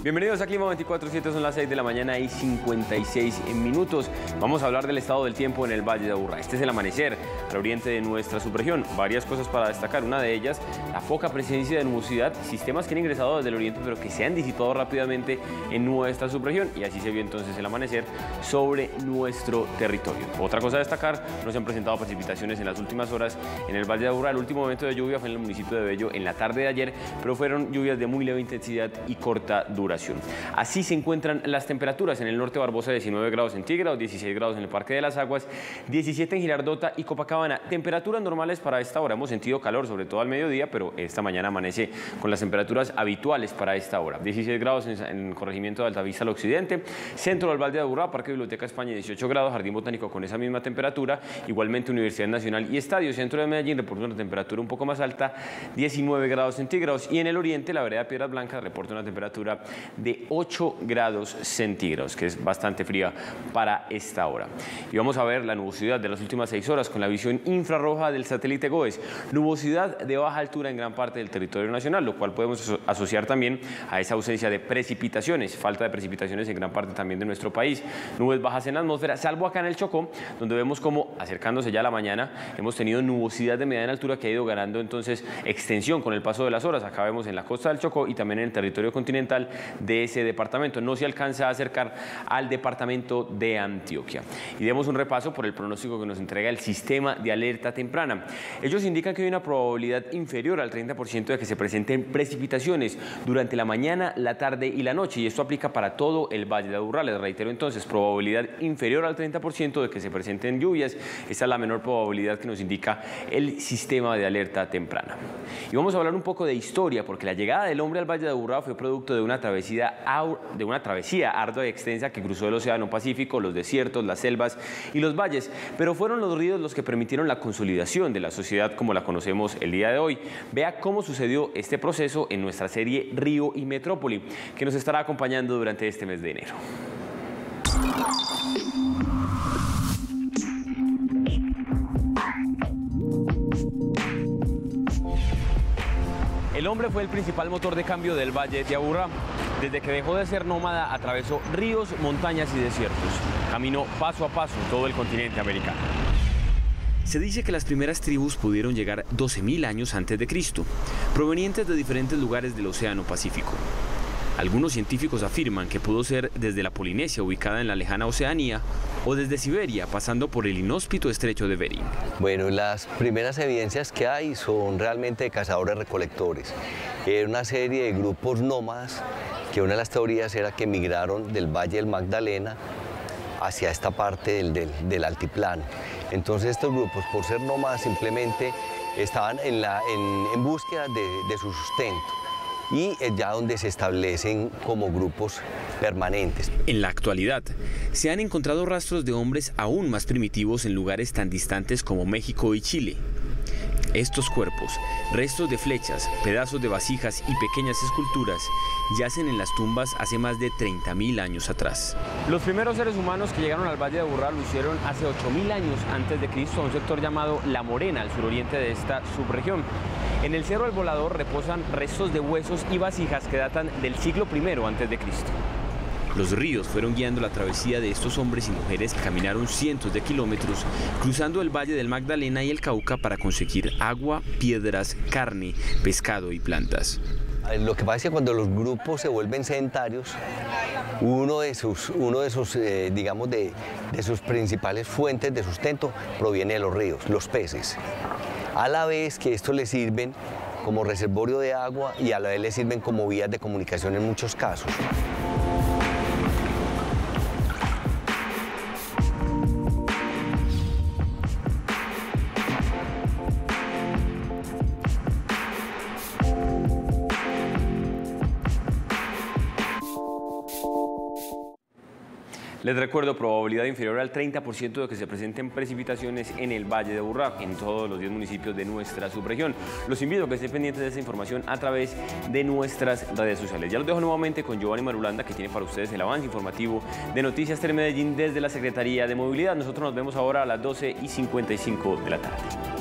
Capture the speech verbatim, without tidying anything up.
Bienvenidos a Clima veinticuatro siete, son las seis de la mañana y cincuenta y seis minutos. Vamos a hablar del estado del tiempo en el Valle de Aburrá. Este es el amanecer al oriente de nuestra subregión. Varias cosas para destacar. Una de ellas, la poca presencia de nubosidad, sistemas que han ingresado desde el oriente pero que se han disipado rápidamente en nuestra subregión, y así se vio entonces el amanecer sobre nuestro territorio. Otra cosa a destacar, no se han presentado precipitaciones en las últimas horas en el Valle de Aburrá. El último momento de lluvia fue en el municipio de Bello en la tarde de ayer, pero fueron lluvias de muy leve intensidad y corta duración. Así se encuentran las temperaturas. En el norte Barbosa, diecinueve grados centígrados, dieciséis grados en el Parque de las Aguas, diecisiete en Girardota y Copacabana. Temperaturas normales para esta hora. Hemos sentido calor, sobre todo al mediodía, pero esta mañana amanece con las temperaturas habituales para esta hora. dieciséis grados en, en corregimiento de Altavista al occidente, centro del Valle de Aburrá, Parque Biblioteca España, dieciocho grados, Jardín Botánico con esa misma temperatura, igualmente Universidad Nacional y Estadio Centro de Medellín reporta una temperatura un poco más alta, diecinueve grados centígrados, y en el oriente la vereda Piedras Blancas reporta una temperatura de ocho grados centígrados, que es bastante fría para esta hora. Y vamos a ver la nubosidad de las últimas seis horas con la visión infrarroja del satélite GOES. Nubosidad de baja altura en gran parte del territorio nacional, lo cual podemos asociar también a esa ausencia de precipitaciones, falta de precipitaciones en gran parte también de nuestro país. Nubes bajas en la atmósfera, salvo acá en el Chocó, donde vemos como acercándose ya a la mañana hemos tenido nubosidad de mediana altura que ha ido ganando entonces extensión con el paso de las horas. Acá vemos en la costa del Chocó y también en el territorio continental de ese departamento. No se alcanza a acercar al departamento de Antioquia. Y demos un repaso por el pronóstico que nos entrega el sistema de alerta temprana. Ellos indican que hay una probabilidad inferior al treinta por ciento de que se presenten precipitaciones durante la mañana, la tarde y la noche, y esto aplica para todo el Valle de Aburrá. Les reitero entonces, probabilidad inferior al treinta por ciento de que se presenten lluvias. Esta es la menor probabilidad que nos indica el sistema de alerta temprana. Y vamos a hablar un poco de historia, porque la llegada del hombre al Valle de Aburrá fue producto de una travesía, de una travesía ardua y extensa que cruzó el Océano Pacífico, los desiertos, las selvas y los valles, pero fueron los ríos los que permitieron la consolidación de la sociedad como la conocemos el día de hoy. Vea cómo sucedió este proceso en nuestra serie Río y Metrópoli, que nos estará acompañando durante este mes de enero. El hombre fue el principal motor de cambio del Valle de Aburrá. Desde que dejó de ser nómada, atravesó ríos, montañas y desiertos. Caminó paso a paso todo el continente americano. Se dice que las primeras tribus pudieron llegar doce mil años antes de Cristo, provenientes de diferentes lugares del Océano Pacífico. Algunos científicos afirman que pudo ser desde la Polinesia, ubicada en la lejana Oceanía, o desde Siberia, pasando por el inhóspito estrecho de Bering. Bueno, las primeras evidencias que hay son realmente de cazadores-recolectores. Era una serie de grupos nómadas, que una de las teorías era que migraron del Valle del Magdalena hacia esta parte del, del, del altiplano. Entonces estos grupos, por ser nómadas, simplemente estaban en, la, en, en búsqueda de, de su sustento, y es ya donde se establecen como grupos permanentes. En la actualidad, se han encontrado rastros de hombres aún más primitivos en lugares tan distantes como México y Chile. Estos cuerpos, restos de flechas, pedazos de vasijas y pequeñas esculturas, yacen en las tumbas hace más de treinta mil años atrás. Los primeros seres humanos que llegaron al Valle de Aburrá lo hicieron hace ocho mil años antes de Cristo, a un sector llamado La Morena, al suroriente de esta subregión. En el Cerro del Volador reposan restos de huesos y vasijas que datan del siglo primero antes de Cristo. Los ríos fueron guiando la travesía de estos hombres y mujeres que caminaron cientos de kilómetros cruzando el Valle del Magdalena y el Cauca para conseguir agua, piedras, carne, pescado y plantas. Lo que pasa es que cuando los grupos se vuelven sedentarios, uno de sus, uno de sus eh, digamos, de, de sus principales fuentes de sustento proviene de los ríos, los peces. A la vez que estos les sirven como reservorio de agua y a la vez les sirven como vías de comunicación en muchos casos. Les recuerdo, probabilidad inferior al treinta por ciento de que se presenten precipitaciones en el Valle de Aburrá, en todos los diez municipios de nuestra subregión. Los invito a que estén pendientes de esta información a través de nuestras redes sociales. Ya los dejo nuevamente con Giovanni Marulanda, que tiene para ustedes el avance informativo de Noticias Telemedellín desde la Secretaría de Movilidad. Nosotros nos vemos ahora a las doce y cincuenta y cinco de la tarde.